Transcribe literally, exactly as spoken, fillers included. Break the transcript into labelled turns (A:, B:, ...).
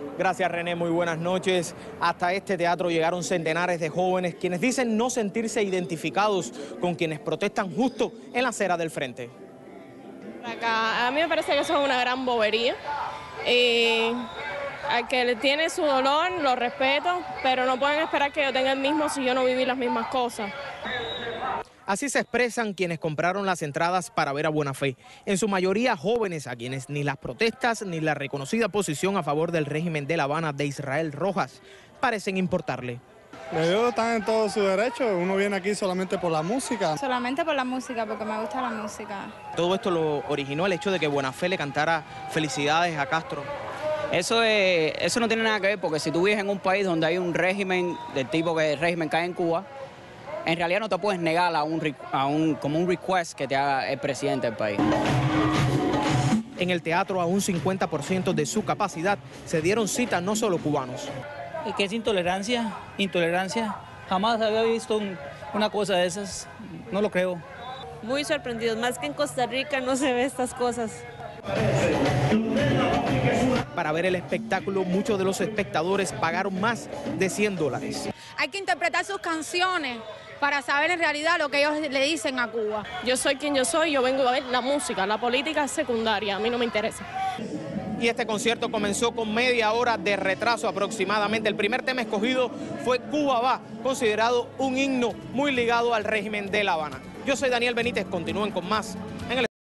A: Gracias, René, muy buenas noches. Hasta este teatro llegaron centenares de jóvenes quienes dicen no sentirse identificados con quienes protestan justo en la acera del frente.
B: Acá, a mí me parece que eso es una gran bobería. Y al que le tiene su dolor, lo respeto, pero no pueden esperar que yo tenga el mismo si yo no viví las mismas cosas.
A: Así se expresan quienes compraron las entradas para ver a Buena Fe, en su mayoría jóvenes a quienes ni las protestas ni la reconocida posición a favor del régimen de La Habana de Israel Rojas parecen importarle.
C: Ellos están en todo su derecho, uno viene aquí solamente por la música.
D: Solamente por la música, porque me gusta la música.
A: Todo esto lo originó el hecho de que Buena Fe le cantara felicidades a Castro.
E: Eso, es, eso no tiene nada que ver, porque si tú vives en un país donde hay un régimen del tipo que el régimen que hay en Cuba, en realidad no te puedes negar a un, a un, como un request que te haga el presidente del país.
A: En el teatro, a un cincuenta por ciento de su capacidad, se dieron cita no solo cubanos.
F: ¿Qué es intolerancia? Intolerancia. Jamás había visto un, una cosa de esas. No lo creo.
B: Muy sorprendidos, más que en Costa Rica no se ve estas cosas.
A: Para ver el espectáculo, muchos de los espectadores pagaron más de cien dólares.
D: Hay que interpretar sus canciones para saber en realidad lo que ellos le dicen a Cuba.
B: Yo soy quien yo soy, yo vengo a ver la música, la política es secundaria, a mí no me interesa.
A: Y este concierto comenzó con media hora de retraso aproximadamente. El primer tema escogido fue Cuba Va, considerado un himno muy ligado al régimen de La Habana. Yo soy Daniel Benítez, continúen con más